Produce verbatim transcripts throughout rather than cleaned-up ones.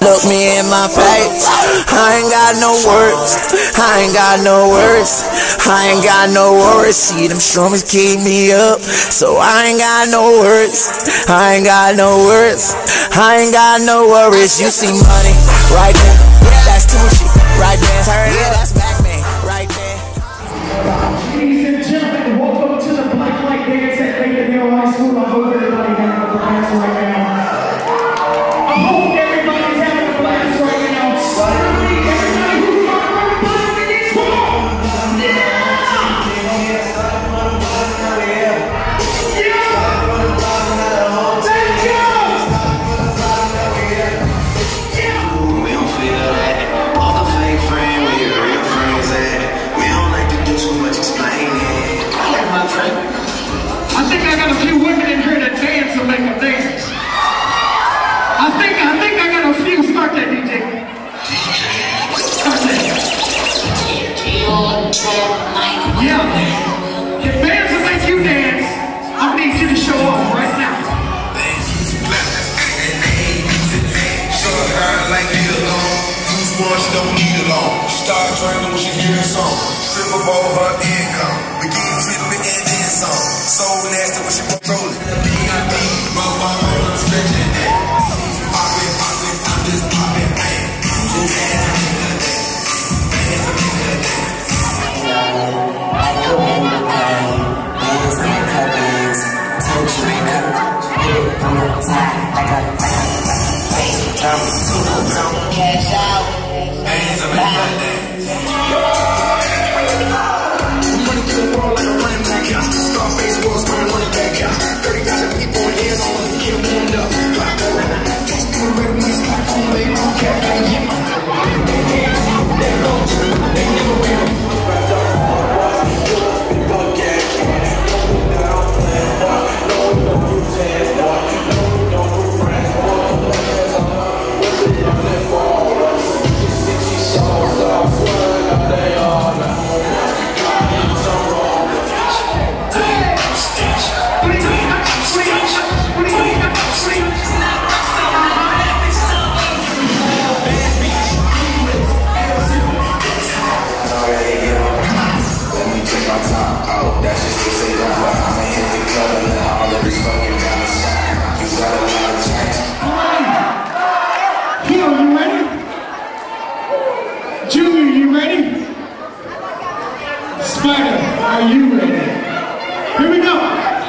Look me in my face, I ain't got no words, I ain't got no words, I ain't got no worries. See them strummers keep me up, so I ain't got no words, I ain't got no words, I ain't got no worries. You see money right there, that's Tucci right there, yeah, that's Backman right there. Ladies and gentlemen, welcome to the Black Light Dance at Lincoln Hill High School. I hope everybody having a blast right now. I hope everybody's having a blast right now. Everybody who's got everybody in this room. Yeah! Yeah! Let's go! Yeah! We don't feel that. All the fake friends, where your real friends at. We don't like to do too much explaining. I like my track. I think I got a few women in here that dance and make them dance. I think I think I got a few. Start that, D J. Start that. Yeah. If bands will make you dance, I need you to show off right now. Show her like me alone. Use one, she don't need alone. Start training when she hear a song. Strip above her income. Begin treatment and then some. So nasty when she control it. B I B, my mama, I'm stretching that. Pop it, pop it, I'm just popping, man. So bad, I'm in the day. Bad, I'm in the day. I come in the pain, bands on the bands, touch me up, hit it from the side, like a, like a, like a, don't cash out, Bands, I'm in the day. Money to the world like a running back out. Scarface was running running back out. thirty thousand people in here, no one get warmed up. Black around, just do it ready when it's back on, they don't care, I get my they don't, they never will. Spider, are you ready? Here we go.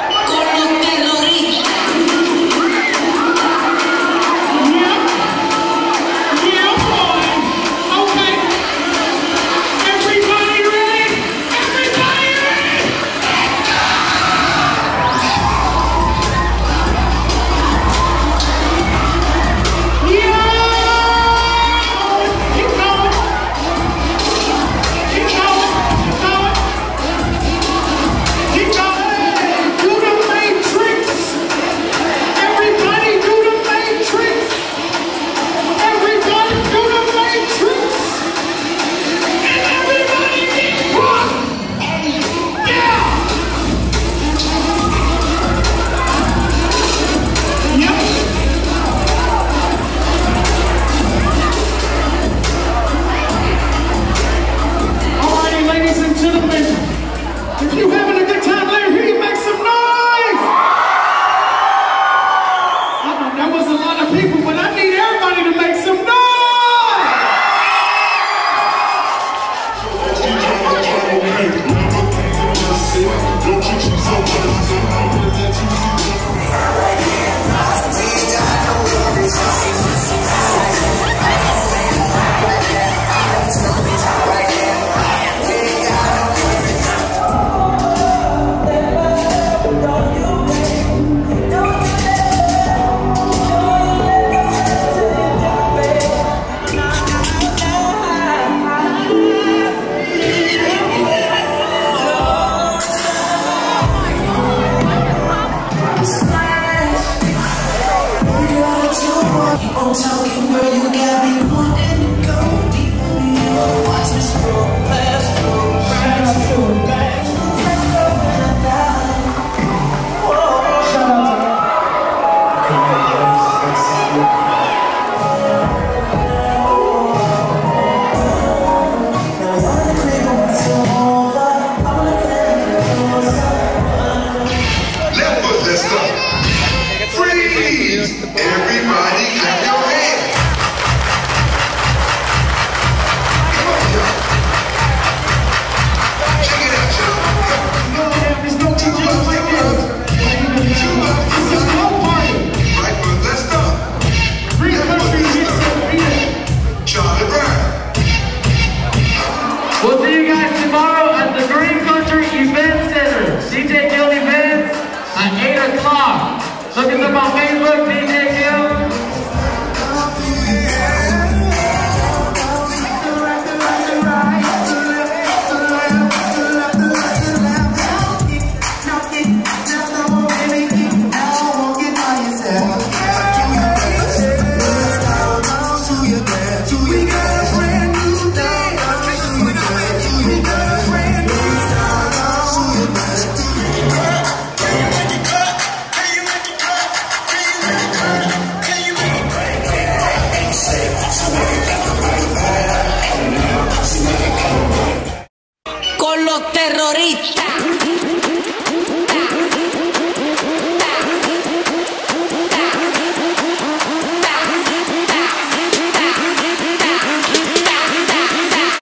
If you having a good time, let me hear you make some noise! I know that was a lot of people, but I need everybody to make some noise! Talking where you got me wanting to go deeper. Watch me scroll past, scroll past, scroll past. Shout out to Look us up on Facebook, D J Gill.